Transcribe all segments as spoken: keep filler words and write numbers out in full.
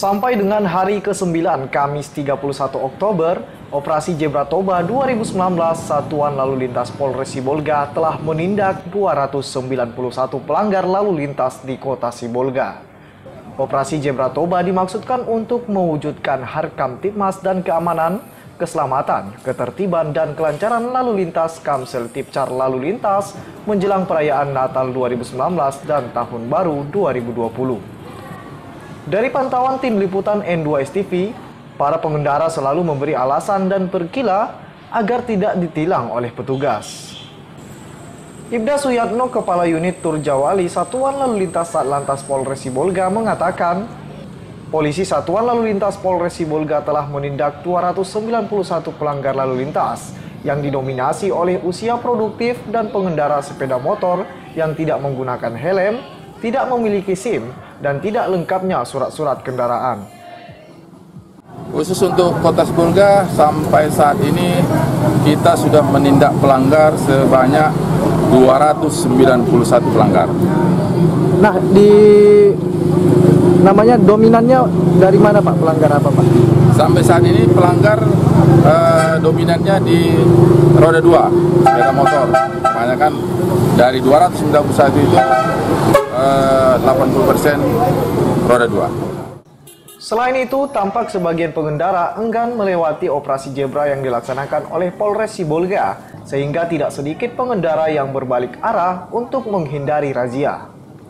Sampai dengan hari kesembilan, Kamis tiga puluh satu Oktober, Operasi Zebra Toba dua ribu sembilan belas Satuan Lalu Lintas Polres Sibolga telah menindak dua ratus sembilan puluh satu pelanggar lalu lintas di kota Sibolga. Operasi Zebra Toba dimaksudkan untuk mewujudkan Harkamtibmas dan keamanan, keselamatan, ketertiban, dan kelancaran lalu lintas Kamsel Tipcar Lalu Lintas menjelang perayaan Natal dua ribu sembilan belas dan Tahun Baru dua ribu dua puluh. Dari pantauan tim liputan N dua S T V, para pengendara selalu memberi alasan dan berkila agar tidak ditilang oleh petugas. Ibda Suyatno, Kepala Unit Turjawali Satuan Lalu Lintas Satlantas Polres Sibolga mengatakan, polisi Satuan Lalu Lintas Polres Sibolga telah menindak dua ratus sembilan puluh satu pelanggar lalu lintas yang didominasi oleh usia produktif dan pengendara sepeda motor yang tidak menggunakan helm, tidak memiliki SIM, dan tidak lengkapnya surat-surat kendaraan. Khusus untuk Kota Sibolga, sampai saat ini kita sudah menindak pelanggar sebanyak dua ratus sembilan puluh satu pelanggar. Nah, di namanya dominannya dari mana Pak? Pelanggar apa Pak? Sampai saat ini pelanggar eh, dominannya di roda dua, sepeda motor. Makanya kan dari dua ratus sembilan puluh satu itu eh, delapan puluh persen roda dua. Selain itu, tampak sebagian pengendara enggan melewati operasi zebra yang dilaksanakan oleh Polres Sibolga, sehingga tidak sedikit pengendara yang berbalik arah untuk menghindari razia.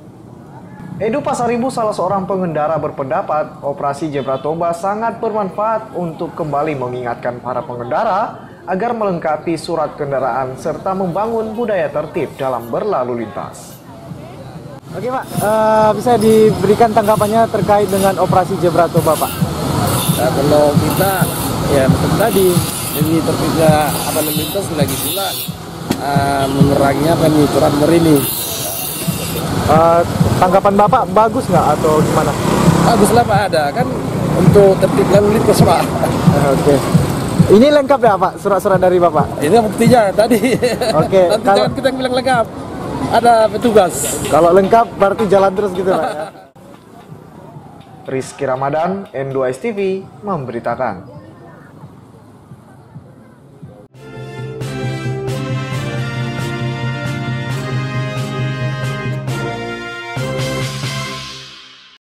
Edu Pasaribu, salah seorang pengendara, berpendapat operasi Zebra Toba sangat bermanfaat untuk kembali mengingatkan para pengendara agar melengkapi surat kendaraan serta membangun budaya tertib dalam berlalu lintas. Oke Pak, uh, bisa diberikan tanggapannya terkait dengan operasi Zebra Toba Pak? Nah, kalau kita ya seperti tadi, demi tertibnya apa lalu lintas lagi pula uh, menguranginya penyuturan merini. Uh, tanggapan Bapak bagus nggak atau gimana? Bagus lah Pak, ada kan untuk tertib lalu lintas Pak. Uh, Oke. Okay. Ini lengkap ya Pak, surat-surat dari Bapak? Ini buktinya tadi. Oke. Okay, Nanti kalau... jangan kita bilang lengkap. Ada petugas. Kalau lengkap berarti jalan terus gitu Pak ya. Rizky Ramadan, N dua S T V memberitakan.